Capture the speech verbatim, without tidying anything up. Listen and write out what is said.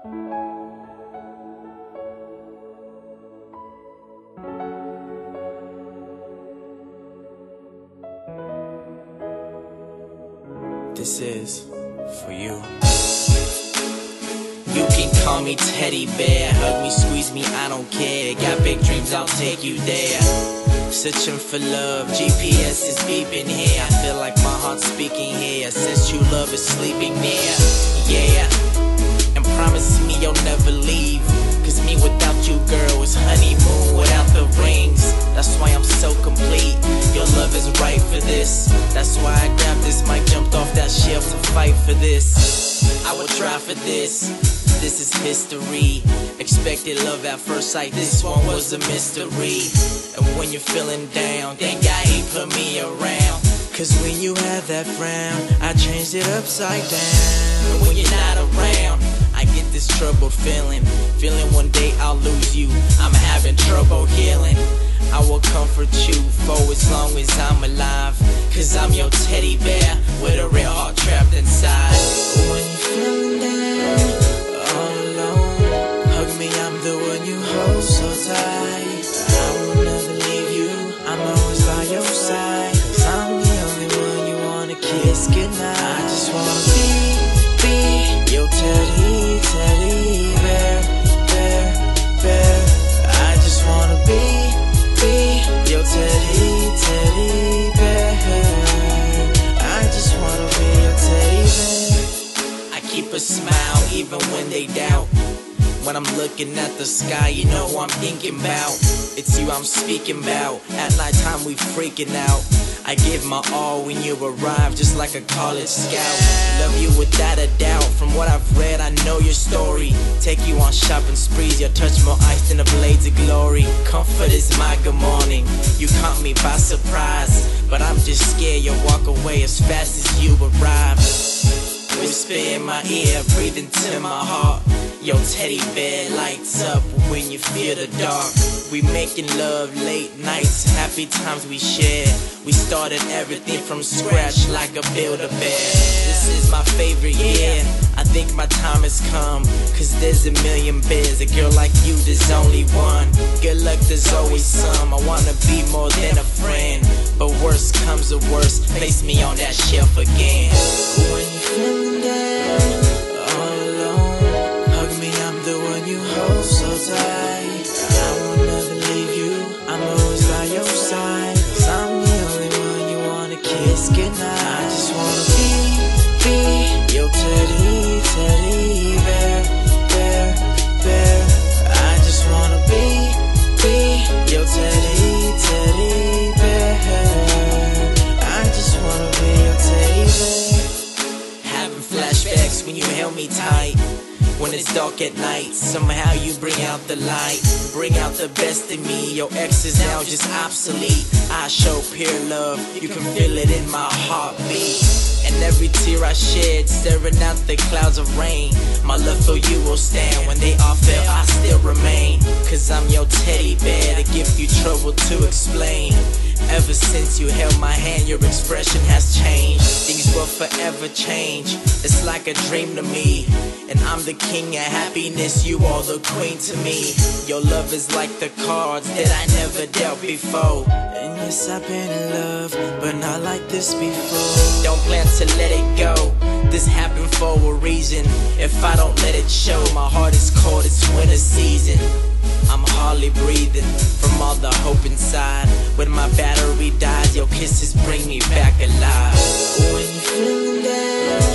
This is for you. You can call me teddy bear, hug me, squeeze me, I don't care. Got big dreams, I'll take you there. Searching for love, G P S is beeping here. I feel like my heart's speaking here, since true love is sleeping near. Yeah, and promise me you'll never leave, cause me without you, girl, is honeymoon without the rings. That's why I'm so complete. Your love is right for this. That's why I grabbed this mic, jumped off that shelf to fight for this. I would try for this. This is history. Expected love at first sight. This one was a mystery. And when you're feeling down, thank God he put me around. Cause when you have that frown, I changed it upside down. And when you're not around, I get this troubled feeling. Feeling one day I'll lose you. I'm having trouble healing. I will comfort you for as long as I'm alive, cause I'm your teddy bear with a real heart trapped inside. When you're feeling down, all alone, hug me, I'm the one you hold so tight. I will never leave you, I'm always by your side, cause I'm the only one you wanna kiss goodnight. I just wanna be, be your teddy, teddy bear, bear, bear. I just wanna be your teddy, teddy bear. I just wanna be your teddy bear. I keep a smile even when they doubt. When I'm looking at the sky, you know who I'm thinking about. It's you I'm speaking about. At nighttime we freaking out. I give my all when you arrive, just like a college scout. Love you without a doubt. From what I've read, I know your story. Take you on shopping sprees, your touch more ice than the blades of glory. Comfort is my good morning. You caught me by surprise, but I'm just scared you'll walk away as fast as you arrive. Whisper in my ear, breathe into my heart. Your teddy bear lights up when you feel the dark. We making love late nights, happy times we share. We started everything from scratch like a Build-A-Bear. This is my favorite year, I think my time has come, cause there's a million bears. A girl like you, there's only one. Good luck, there's always some. I wanna be more than a friend, but worst comes to worst, place me on that shelf again. When you're feeling down, all alone, hug me, I'm the one you hold so tight. I will never leave you, I'm always by your side, cause I'm the only one you wanna kiss goodnight. I just wanna be, be your teddy, teddy bear, bear, bear. I just wanna be, be your teddy, teddy bear. I just wanna be your teddy bear. Having flashbacks when you held me tight. When it's dark at night, somehow you bring out the light. Bring out the best in me, your ex is now just obsolete. I show pure love, you can feel it in my heartbeat. And every tear I shed, staring out the clouds of rain. My love for you will stand, when they all fail, I still remain. Cause I'm your teddy bear, to give you trouble to explain. Ever since you held my hand, your expression has changed. Things will forever change, it's like a dream to me. And I'm the king of happiness, you are the queen to me. Your love is like the cards that I never dealt before. And yes, I've been in love, but not like this before. Don't plan to let it go, this happened for a reason. If I don't let it show, my heart is cold, it's winter season. I'm hardly breathing from all the hope inside. When my battery dies, your kisses bring me back alive. When you're feeling down,